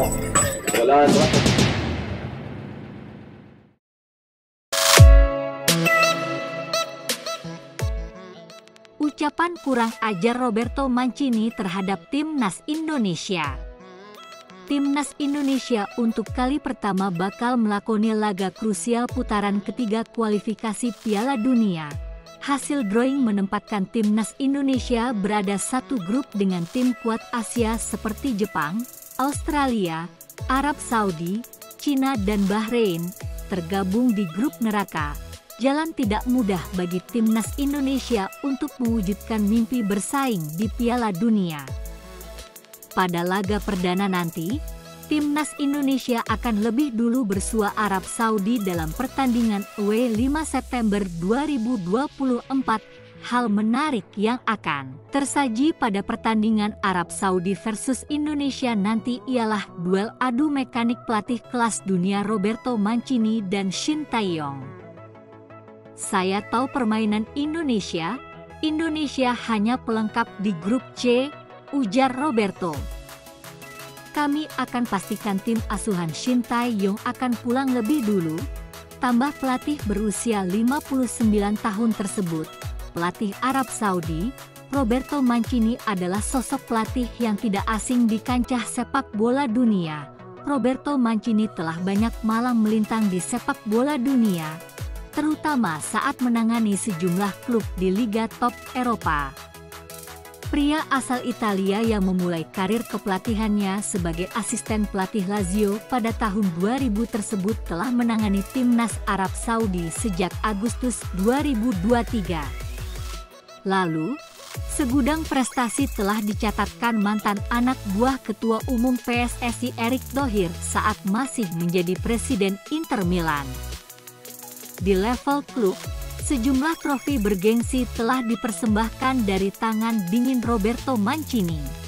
والآن Ucapan kurang ajar Roberto Mancini terhadap Timnas Indonesia. Timnas Indonesia untuk kali pertama bakal melakoni laga krusial putaran ketiga kualifikasi Piala Dunia. Hasil drawing menempatkan Timnas Indonesia berada satu grup dengan tim kuat Asia seperti Jepang, Australia, Arab Saudi, Cina dan Bahrain, tergabung di grup neraka. Jalan tidak mudah bagi Timnas Indonesia untuk mewujudkan mimpi bersaing di Piala Dunia. Pada laga perdana nanti, Timnas Indonesia akan lebih dulu bersua Arab Saudi dalam pertandingan away 5 September 2024. Hal menarik yang akan tersaji pada pertandingan Arab Saudi versus Indonesia nanti ialah duel adu mekanik pelatih kelas dunia Roberto Mancini dan Shin Tae-yong. Saya tahu permainan Indonesia. Indonesia hanya pelengkap di grup C, ujar Roberto. Kami akan pastikan tim asuhan Shin Tae-yong akan pulang lebih dulu, tambah pelatih berusia 59 tahun tersebut. Pelatih Arab Saudi, Roberto Mancini adalah sosok pelatih yang tidak asing di kancah sepak bola dunia. Roberto Mancini telah banyak malang melintang di sepak bola dunia, terutama saat menangani sejumlah klub di liga top Eropa. Pria asal Italia yang memulai karir kepelatihannya sebagai asisten pelatih Lazio pada tahun 2000 tersebut telah menangani timnas Arab Saudi sejak Agustus 2023. Lalu, segudang prestasi telah dicatatkan mantan anak buah Ketua Umum PSSI Erick Thohir saat masih menjadi Presiden Inter Milan. Di level klub, sejumlah trofi bergengsi telah dipersembahkan dari tangan dingin Roberto Mancini.